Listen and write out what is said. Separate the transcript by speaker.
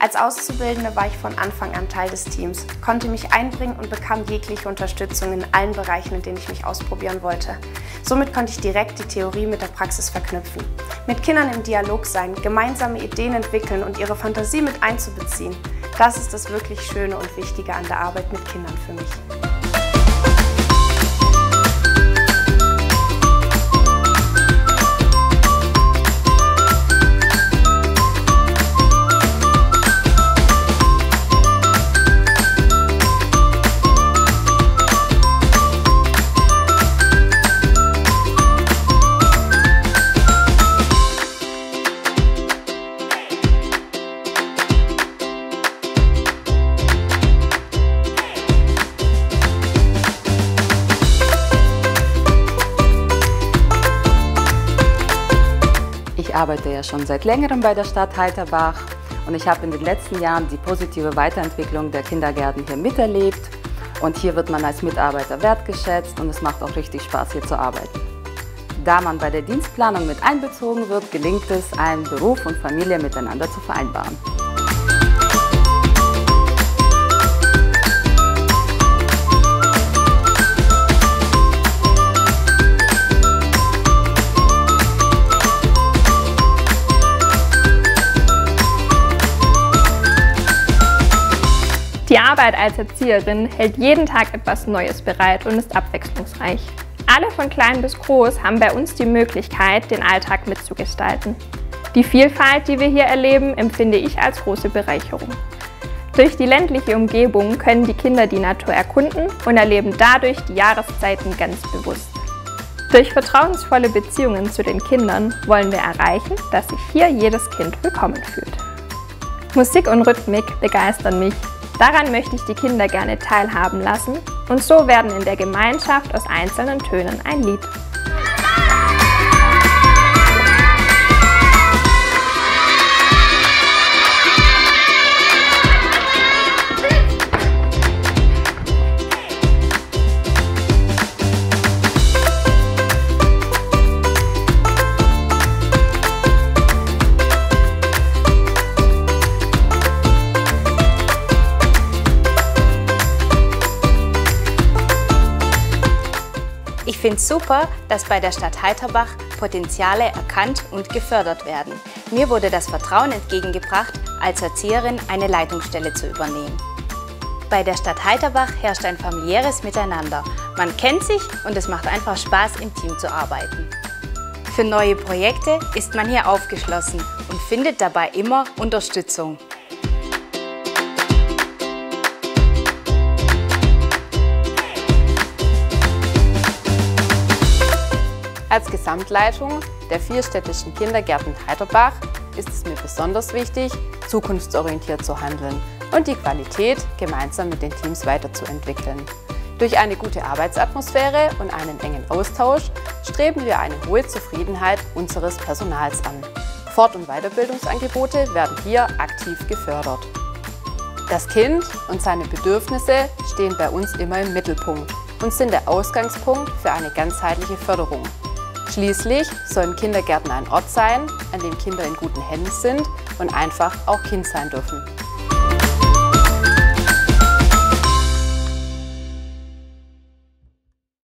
Speaker 1: Als Auszubildende war ich von Anfang an Teil des Teams, konnte mich einbringen und bekam jegliche Unterstützung in allen Bereichen, in denen ich mich ausprobieren wollte. Somit konnte ich direkt die Theorie mit der Praxis verknüpfen. Mit Kindern im Dialog sein, gemeinsame Ideen entwickeln und ihre Fantasie mit einzubeziehen. Das ist das wirklich Schöne und Wichtige an der Arbeit mit Kindern für mich.
Speaker 2: Ich arbeite ja schon seit längerem bei der Stadt Heiterbach und ich habe in den letzten Jahren die positive Weiterentwicklung der Kindergärten hier miterlebt. Und hier wird man als Mitarbeiter wertgeschätzt und es macht auch richtig Spaß, hier zu arbeiten. Da man bei der Dienstplanung mit einbezogen wird, gelingt es, einen Beruf und Familie miteinander zu vereinbaren.
Speaker 3: Die Arbeit als Erzieherin hält jeden Tag etwas Neues bereit und ist abwechslungsreich. Alle von klein bis groß haben bei uns die Möglichkeit, den Alltag mitzugestalten. Die Vielfalt, die wir hier erleben, empfinde ich als große Bereicherung. Durch die ländliche Umgebung können die Kinder die Natur erkunden und erleben dadurch die Jahreszeiten ganz bewusst. Durch vertrauensvolle Beziehungen zu den Kindern wollen wir erreichen, dass sich hier jedes Kind willkommen fühlt. Musik und Rhythmik begeistern mich. Daran möchte ich die Kinder gerne teilhaben lassen und so werden in der Gemeinschaft aus einzelnen Tönen ein Lied.
Speaker 4: Ich finde es super, dass bei der Stadt Heiterbach Potenziale erkannt und gefördert werden. Mir wurde das Vertrauen entgegengebracht, als Erzieherin eine Leitungsstelle zu übernehmen. Bei der Stadt Heiterbach herrscht ein familiäres Miteinander. Man kennt sich und es macht einfach Spaß, im Team zu arbeiten. Für neue Projekte ist man hier aufgeschlossen und findet dabei immer Unterstützung.
Speaker 5: Als Gesamtleitung der 4 städtischen Kindergärten Heiterbach ist es mir besonders wichtig, zukunftsorientiert zu handeln und die Qualität gemeinsam mit den Teams weiterzuentwickeln. Durch eine gute Arbeitsatmosphäre und einen engen Austausch streben wir eine hohe Zufriedenheit unseres Personals an. Fort- und Weiterbildungsangebote werden hier aktiv gefördert. Das Kind und seine Bedürfnisse stehen bei uns immer im Mittelpunkt und sind der Ausgangspunkt für eine ganzheitliche Förderung. Schließlich sollen Kindergärten ein Ort sein, an dem Kinder in guten Händen sind und einfach auch Kind sein dürfen.